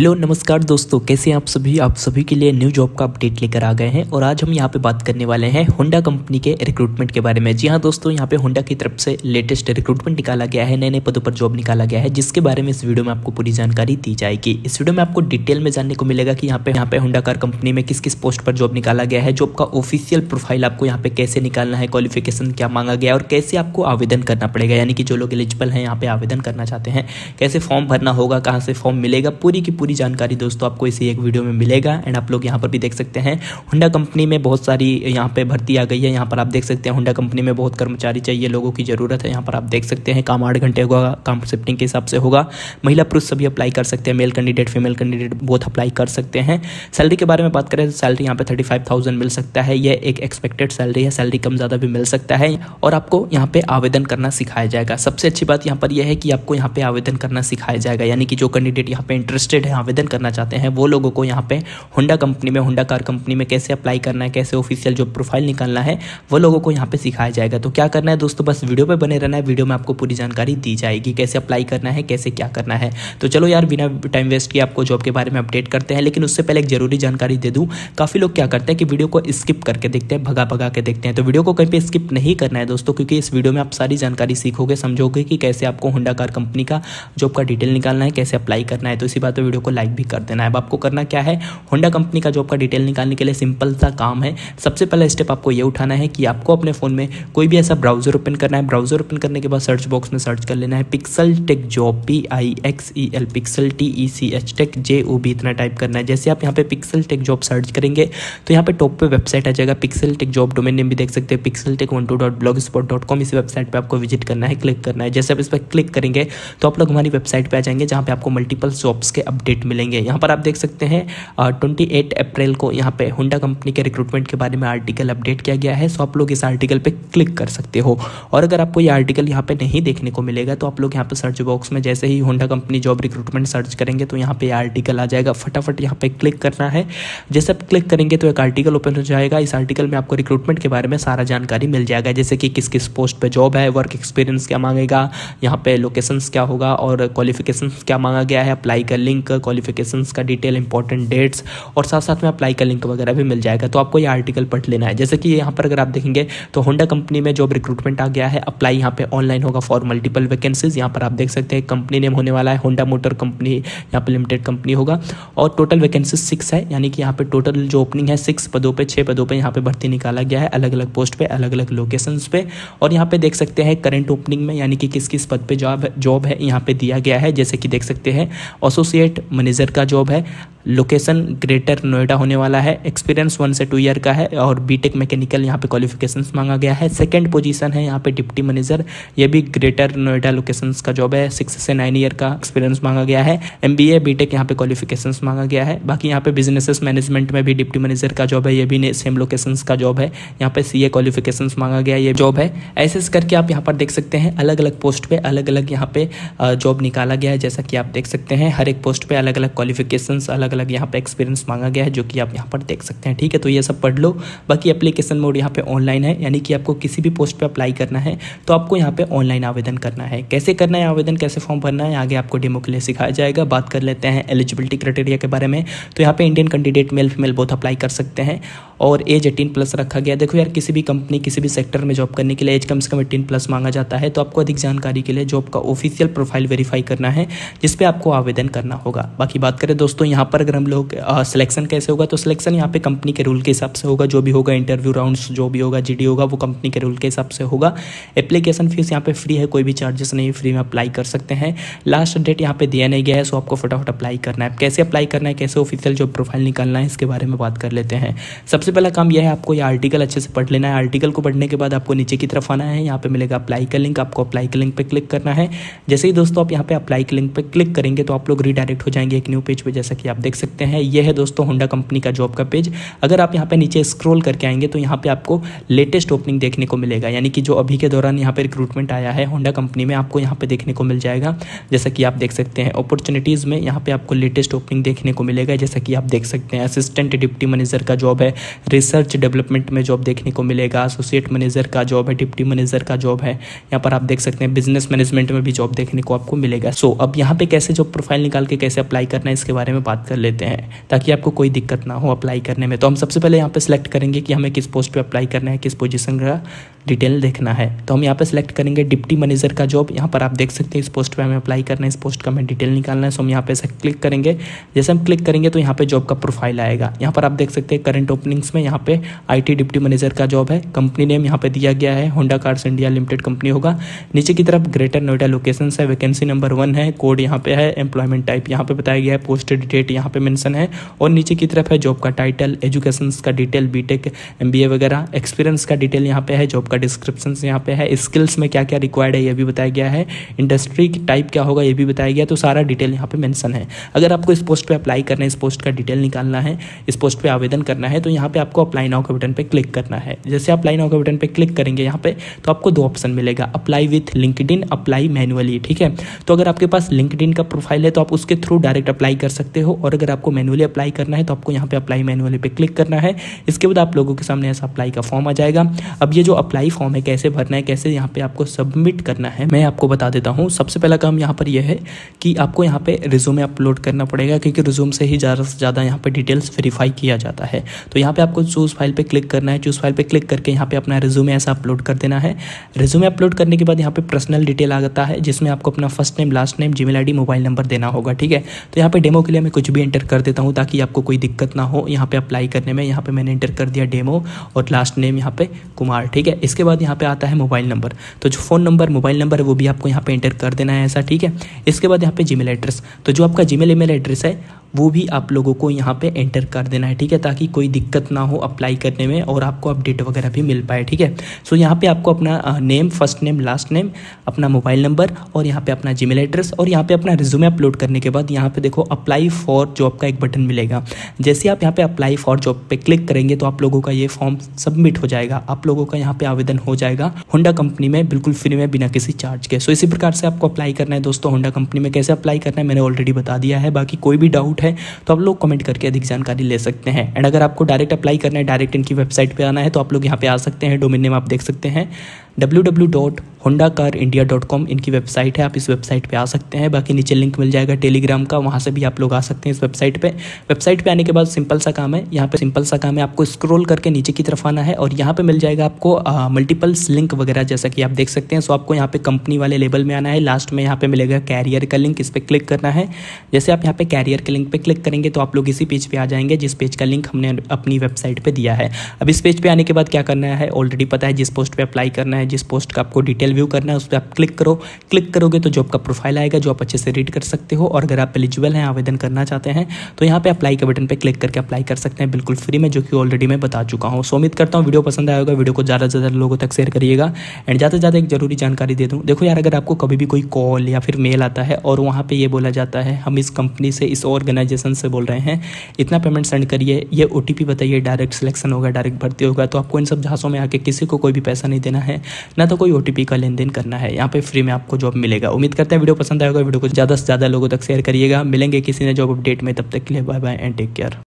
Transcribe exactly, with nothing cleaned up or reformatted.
Hello नमस्कार दोस्तों, कैसे हैं आप सभी। आप सभी के लिए न्यू जॉब का अपडेट लेकर आ गए हैं और आज हम यहाँ पे बात करने वाले हैं होंडा कंपनी के रिक्रूटमेंट के बारे में। जी हाँ दोस्तों, यहाँ पे होंडा की तरफ से लेटेस्ट रिक्रूटमेंट निकाला गया है, नए नए पदों पर जॉब निकाला गया है, जिसके बारे में इस वीडियो में आपको पूरी जानकारी दी जाएगी। इस वीडियो में आपको डिटेल में जानने को मिलेगा कि यहाँ पे यहाँ पे होंडा कार कंपनी में किस किस पोस्ट पर जॉब निकाला गया है, जॉब का ऑफिशियल प्रोफाइल आपको यहाँ पे कैसे निकालना है, क्वालिफिकेशन क्या मांगा गया और कैसे आपको आवेदन करना पड़ेगा, यानी कि जो लोग एलिजिबल हैं यहाँ पे आवेदन करना चाहते हैं, कैसे फॉर्म भरना होगा, कहाँ से फॉर्म मिलेगा, पूरी की पूरी जानकारी दोस्तों आपको इसी एक वीडियो में मिलेगा। एंड आप लोग यहाँ पर भी देख सकते हैं होंडा कंपनी में बहुत सारी यहाँ पे भर्ती आ गई है। यहाँ पर आप देख सकते हैं होंडा कंपनी में बहुत कर्मचारी चाहिए, लोगों की जरूरत है। यहाँ पर आप देख सकते हैं काम आठ घंटे होगा, काम शिफ्टिंग के हिसाब से होगा। महिला पुरुष सभी अप्लाई कर सकते हैं, male candidate female candidate both apply कर सकते हैं। सैलरी के बारे में बात करें तो सैलरी यहाँ पे थर्टी फाइव थाउजेंड मिल सकता है, यह एक एक्सपेक्टेड सैलरी है, सैलरी कम ज़्यादा भी मिल सकता है। और आपको यहाँ पे आवेदन करना सिखाया जाएगा। सबसे अच्छी बात यहाँ पर यह है कि आपको यहाँ पे आवेदन करना सिखाया जाएगा, यानी कि जो कैंडिडेट यहाँ पे इंटरेस्टेड है, आवेदन करना चाहते हैं, वो लोगों को यहाँ पे होंडा कंपनी में, होंडा कार कंपनी में कैसे अप्लाई करना है, कैसे ऑफिशियल जो प्रोफाइल निकालना है, वो लोगों को यहाँ पे सिखाया जाएगा। तो क्या करना है दोस्तों, बस वीडियो पे बने रहना है, वीडियो में आपको पूरी जानकारी दी जाएगी, कैसे अप्लाई करना है, कैसे क्या करना है। तो चलो यार, बिना टाइम वेस्ट किए आपको जॉब के बारे में अपडेट करते हैं। लेकिन उससे पहले एक जरूरी जानकारी दे दूँ, काफ़ी लोग क्या करते हैं कि वीडियो को स्किप करके देखते हैं, भगा भगा के देखते हैं। तो वीडियो को कहीं पर स्किप नहीं करना है दोस्तों, क्योंकि इस वीडियो में आप सारी जानकारी सीखोगे, समझोगे कि कैसे आपको होंडा कार कंपनी का जॉब का डिटेल निकालना है, कैसे अप्लाई करना है। तो इसी बात पर वीडियो को लाइक भी कर देना है। अब आपको करना क्या है, होंडा कंपनी का जॉब का डिटेल निकालने के लिए सिंपल सा काम है। सबसे पहला स्टेप आपको ये उठाना है कि आपको अपने फ़ोन में कोई भी ऐसा ब्राउजर ओपन करना है। ब्राउजर ओपन करने के बाद सर्च बॉक्स में सर्च कर लेना है pixel tech job, P I X E L pixel T E C H tech J O B, इतना टाइप करना है। जैसे आप यहाँ पे पिक्सल टेक जॉब सर्च करेंगे तो यहाँ पे टॉप पे वेबसाइट आ जाएगा pixel tech job, domain name भी देख सकते हैं pixel tech one two dot blogspot dot com. इस वेबसाइट पर आपको विजिट करना है, क्लिक करना है। जैसे आप इस पर क्लिक करेंगे तो आप लोग हमारी वेबसाइट पर आ जाएंगे, जहाँ पे आपको मल्टीपल जॉब्स के अपडेट मिलेंगे। यहाँ पर आप देख सकते हैं ट्वेंटी एट अप्रैल को यहाँ पे होंडा कंपनी के रिक्रूटमेंट के बारे में आर्टिकल अपडेट किया गया है। सो आप लोग इस आर्टिकल पे क्लिक कर सकते हो। और अगर आपको ये आर्टिकल यहाँ पे नहीं देखने को मिलेगा तो आप लोग यहाँ पे सर्च बॉक्स में जैसे ही Honda company job recruitment search करेंगे तो यहाँ पे आर्टिकल आ जाएगा, फटाफट यहाँ पे क्लिक करना है। जैसे आप क्लिक करेंगे तो एक आर्टिकल ओपन हो जाएगा। इस आर्टिकल में आपको रिक्रूटमेंट के बारे में सारा जानकारी मिल जाएगा, जैसे कि किस किस पोस्ट पर जॉब है, वर्क एक्सपीरियंस क्या मांगेगा, यहाँ पे लोकेशंस क्या होगा और क्वालिफिकेशंस क्या मांगा गया है, अप्लाई का लिंक, क्वालिफिकेशंस का डिटेल, इंपॉर्टेंट डेट्स और साथ साथ में अप्लाई का लिंक वगैरह भी मिल जाएगा। तो आपको ये आर्टिकल पढ़ लेना है। जैसे कि यहाँ पर अगर आप देखेंगे तो होंडा कंपनी में जॉब रिक्रूटमेंट आ गया है, अप्लाई यहाँ पे ऑनलाइन होगा फॉर मल्टीपल वैकेंसीज। यहाँ पर आप देख सकते हैं कंपनी नेम होने वाला है होंडा मोटर कंपनी, यहाँ पे लिमिटेड कंपनी होगा। और टोटल वैकेंसीज सिक्स है, यानी कि यहाँ पे टोटल जो ओपनिंग है सिक्स पदों पे, छः पदों पे यहाँ पे भर्ती निकाला गया है, अलग अलग पोस्ट पे, अलग अलग लोकेशंस पे। और यहाँ पे देख सकते हैं करंट ओपनिंग में, यानी कि किस किस पद पे जॉब जॉब है यहाँ पे दिया गया है। जैसे कि देख सकते हैं एसोसिएट मैनेजर का जॉब है, लोकेशन ग्रेटर नोएडा होने वाला है, एक्सपीरियंस वन से टू ईयर का है और बीटेक मैकेनिकल यहाँ पे क्वालिफिकेशंस मांगा गया है। सेकंड पोजीशन है यहाँ पे डिप्टी मैनेजर, ये भी ग्रेटर नोएडा लोकेशंस का जॉब है, सिक्स से नाइन ईयर का एक्सपीरियंस मांगा गया है। एमबीए बीटेक यहाँ पे क्वालिफिकेशंस मांगा गया है। बाकी यहाँ पे बिजनेसेस मैनेजमेंट में भी डिप्टी मैनेजर का जॉब है, ये भी सेम लोकेशंस का जॉब है। यहाँ पे सीए क्वालिफिकेशंस मांगा गया ये जॉब है। ऐसे करके आप यहाँ पर देख सकते हैं अलग अलग पोस्ट पे अलग अलग यहाँ पे जॉब निकाला गया है। जैसा कि आप देख सकते हैं हर एक पोस्ट पे अलग अलग क्वालिफिकेशंस, अलग अलग यहाँ पे एक्सपीरियंस मांगा गया है, जो कि आप यहाँ पर देख सकते हैं। ठीक है, तो ये सब पढ़ लो। बाकी एप्लीकेशन मोड यहाँ पे ऑनलाइन है, यानी कि आपको किसी भी पोस्ट पे अप्लाई करना है तो आपको यहाँ पे ऑनलाइन आवेदन करना है। कैसे करना है आवेदन, कैसे फॉर्म भरना है, आगे आपको डेमो के लिए सिखाया जाएगा। बात कर लेते हैं एलिजिबिलिटी क्राइटेरिया के बारे में। तो यहाँ पे Indian candidate male female both apply कर सकते हैं और एज एटीन प्लस रखा गया। देखो यार, किसी भी कंपनी किसी भी सेक्टर में जॉब करने के लिए एज कम से कम एटीन प्लस मांगा जाता है। तो आपको अधिक जानकारी के लिए जॉब का ऑफिशियल प्रोफाइल वेरीफाई करना है, जिसपे आपको आवेदन करना होगा। बाकी बात करें दोस्तों यहाँ पर अगर हम लोग सिलेक्शन कैसे होगा, तो सिलेक्शन यहाँ पे कंपनी के रूल के हिसाब से होगा। जो भी होगा इंटरव्यू राउंड्स जो भी होगा, जीडी होगा, वो कंपनी के रूल के हिसाब से होगा। एप्लीकेशन फीस यहाँ पे फ्री है, कोई भी चार्जेस नहीं, फ्री में अप्लाई कर सकते हैं। लास्ट डेट यहाँ पे दिया नहीं गया है, सो आपको फटाफट अप्लाई करना है। कैसे अप्लाई करना है, कैसे ऑफिशियल जॉब प्रोफाइल निकालना है, इसके बारे में बात कर लेते हैं। सबसे पहला काम यह है, आपको ये आर्टिकल अच्छे से पढ़ लेना है। आर्टिकल को पढ़ने के बाद आपको नीचे की तरफ आना है, यहाँ पे मिलेगा अप्लाई का लिंक, आपको अप्लाई के लिंक पे क्लिक करना है। जैसे ही दोस्तों आप यहाँ पे अप्लाई के लिंक पे क्लिक करेंगे तो आप लोग रिडायरेक्ट हो जाएंगे एक न्यू पेज पे, जैसा कि आप देख देख सकते हैं ये है दोस्तों होंडा कंपनी का जॉब का पेज। अगर आप यहाँ पे नीचे स्क्रॉल करके आएंगे तो यहाँ पे आपको लेटेस्ट ओपनिंग देखने को मिलेगा, यानी कि जो अभी के दौरान यहाँ पे रिक्रूटमेंट आया है होंडा कंपनी में आपको यहाँ पे देखने को मिल जाएगा। जैसा कि आप देख सकते हैं अपॉर्चुनिटीज़ में यहाँ पे आपको लेटेस्ट ओपनिंग देखने को मिलेगा। जैसा कि आप देख सकते हैं असिस्टेंट डिप्टी मैनेजर का जॉब है, रिसर्च डेवलपमेंट में जॉब देखने को मिलेगा, एसोसिएट मैनेजर का जॉब है, डिप्टी मैनेजर का जॉब है। यहाँ पर आप देख सकते हैं बिजनेस मैनेजमेंट में भी जॉब देखने को आपको मिलेगा। सो अब यहाँ पे कैसे जॉब प्रोफाइल निकाल के कैसे अप्लाई करना है इसके बारे में बात कर लेते हैं ताकि आपको कोई दिक्कत ना हो अप्लाई करने में। तो हम सबसे पहले यहाँ पे सिलेक्ट करेंगे कि हमें किस पोस्ट पे अप्लाई करना है, किस पोजीशन का डिटेल देखना है। तो हम यहाँ पे सिलेक्ट करेंगे डिप्टी मैनेजर का जॉब। यहाँ पर आप देख सकते हैं इस पोस्ट पे हमें अप्लाई करना है, इस पोस्ट का हमें डिटेल निकालना है। सो हम यहाँ पे क्लिक करेंगे। जैसे हम क्लिक करेंगे तो यहाँ पे जॉब का प्रोफाइल आएगा। यहाँ पर आप देख सकते हैं करंट ओपनिंग्स में यहाँ पे आईटी डिप्टी मैनेजर का जॉब है। कंपनी नेम यहाँ पे दिया गया है Honda cars India limited company होगा। नीचे की तरफ ग्रेटर नोएडा लोकेशन है, वैकेंसी नंबर वन है, कोड यहाँ पे है, एम्प्लॉयमेंट टाइप यहाँ पे बताया गया है, पोस्टेड डेट यहाँ पे मेंशन है और नीचे की तरफ है जॉब का टाइटल, एजुकेशन का डिटेल, बीटेक एमबीए वगैरह, एक्सपीरियंस का डिटेल यहाँ पे है, जॉब का डिस्क्रिप्शन यहाँ पे है, स्किल्स में क्या क्या रिक्वायर्ड है ये भी बताया गया है, इंडस्ट्री टाइप क्या होगा ये भी बताया गया। तो सारा डिटेल यहाँ पे मेंशन है। अगर आपको इस पोस्ट पे अप्लाई करना है, इस पोस्ट का डिटेल निकालना है, इस पोस्ट पे आवेदन करना है तो यहाँ पे आपको अप्लाई नाउ के बटन पे क्लिक करना है। जैसे अप्लाई नाउ के बटन पे क्लिक करेंगे यहाँ पे तो आपको दो ऑप्शन मिलेगा, apply with LinkedIn, apply manually. ठीक है, तो अगर आपके पास लिंक्डइन का प्रोफाइल है तो आप उसके थ्रू डायरेक्ट अप्लाई कर सकते हो और अगर आपको मैनुअली अप्लाई करना है तो आपको यहाँ पे अप्लाई मैनुअली पे क्लिक करना है। इसके बाद आप लोगों के सामने ऐसा अप्लाई का फॉर्म आ जाएगा। अब ये जो अप्लाई फॉर्म है कैसे भरना है, कैसे यहाँ पे आपको सबमिट करना है मैं आपको बता देता हूँ। सबसे पहला काम यहाँ पर यह है कि आपको यहाँ पे रिज्यूमे अपलोड करना पड़ेगा क्योंकि रिज्यूम से ही ज़्यादा से ज़्यादा यहाँ पे डिटेल्स वेरीफाई किया जाता है। तो यहाँ पे आपको चूज़ फाइल पे क्लिक करना है। चूज़ फाइल पे क्लिक करके यहाँ पे अपना रिज्यूमे ऐसा अपलोड कर देना है। रिज्यूमे अपलोड करने के बाद यहाँ पे पर्सनल डिटेल आ जाता है जिसमें आपको अपना first name, last name, Gmail ID, mobile number देना होगा। ठीक है, तो यहाँ पे डेमो के लिए मैं कुछ भी एंटर कर देता हूँ ताकि आपको कोई दिक्कत ना हो यहाँ पे अप्लाई करने में। यहाँ पे मैंने एंटर कर दिया डेमो और लास्ट नेम यहाँ पे कुमार। ठीक है, इसके बाद यहाँ पे आता है मोबाइल नंबर। तो जो फ़ोन नंबर, मोबाइल नंबर है वो भी आपको यहाँ पे एंटर कर देना है ऐसा। ठीक है, इसके बाद यहाँ पे जीमेल एड्रेस, तो जो आपका जीमेल ईमेल एड्रेस है वो भी आप लोगों को यहाँ पे एंटर कर देना है। ठीक है, ताकि कोई दिक्कत ना हो अप्लाई करने में और आपको अपडेट वगैरह भी मिल पाए। ठीक है, सो यहाँ पे आपको अपना name, first name, last name, अपना मोबाइल नंबर और यहाँ पे अपना जीमेल एड्रेस और यहाँ पे अपना रिज्यूमे अपलोड करने के बाद यहाँ पे देखो अप्लाई फॉर जॉब का एक बटन मिलेगा। जैसे आप यहाँ पे अप्लाई फॉर जॉब पे क्लिक करेंगे तो आप लोगों का ये फॉर्म सबमिट हो जाएगा। आप लोगों का यहाँ पे आवेदन हो जाएगा होंडा कंपनी में बिल्कुल फ्री में बिना किसी चार्ज के। सो इसी प्रकार से आपको अप्लाई करना है दोस्तों। होंडा कंपनी में कैसे अप्लाई करना है मैंने ऑलरेडी बता दिया है। बाकी कोई भी डाउट है तो आप लोग कमेंट करके अधिक जानकारी ले सकते हैं। एंड अगर आपको डायरेक्ट अप्लाई करना है, डायरेक्ट इनकी वेबसाइट पे आना है तो आप लोग यहाँ पे आ सकते हैं। डोमेन नेम आप देख सकते हैं W W W dot Honda car India dot com इनकी वेबसाइट है। आप इस वेबसाइट पे आ सकते हैं। बाकी नीचे लिंक मिल जाएगा टेलीग्राम का, वहाँ से भी आप लोग आ सकते हैं इस वेबसाइट पे। वेबसाइट पे आने के बाद सिंपल सा काम है, यहाँ पे सिंपल सा काम है आपको स्क्रॉल करके नीचे की तरफ आना है और यहाँ पे मिल जाएगा आपको मल्टीपल्स लिंक वगैरह जैसा कि आप देख सकते हैं। सो आपको यहाँ पे कंपनी वाले लेबल में आना है। लास्ट में यहाँ पे मिलेगा कैरियर का लिंक, इस पर क्लिक करना है। जैसे आप यहाँ पे कैरियर के लिंक पे क्लिक करेंगे तो आप लोग इसी पेज पे आ जाएंगे जिस पेज का लिंक हमने अपनी वेबसाइट पे दिया है। अब इस पेज पे आने के बाद क्या करना है ऑलरेडी पता है, जिस पोस्ट पे अप्लाई करना है, जिस पोस्ट का आपको डिटेल व्यू करना है उस पर आप क्लिक करो। क्लिक करोगे तो जॉब का प्रोफाइल आएगा जो आप अच्छे से रीड कर सकते हो और अगर आप एलिजिबल हैं, आवेदन करना चाहते हैं तो यहाँ पे अप्लाई के बटन पे क्लिक करके अप्लाई कर सकते हैं बिल्कुल फ्री में, जो कि ऑलरेडी मैं बता चुका हूँ। सो उम्मीद करता हूँ वीडियो पसंद आया होगा। वीडियो को ज़्यादा से ज़्यादा लोगों तक शेयर करिएगा। एंड ज़्यादा से ज़्यादा एक जरूरी जानकारी दे दूँ, देखो यार अगर आपको कभी भी कोई कॉल या फिर मेल आता है और वहाँ पर ये बोला जाता है हम इस कंपनी से, इस ऑर्गेनाइजेशन से बोल रहे हैं, इतना पेमेंट सेंड करिए, ये ओ टी पी बताइए, डायरेक्ट सिलेक्शन होगा, डायरेक्ट भर्ती होगा, तो आपको इन सब झांसों में आके किसी को कोई भी पैसा नहीं देना है, ना तो कोई ओ टी पी का लेन देन करना है। यहाँ पे फ्री में आपको जॉब मिलेगा। उम्मीद करते हैं वीडियो पसंद आएगा। वीडियो को ज़्यादा से ज़्यादा लोगों तक शेयर करिएगा। मिलेंगे किसी ने जॉब अपडेट में, तब तक के लिए bye bye and take care.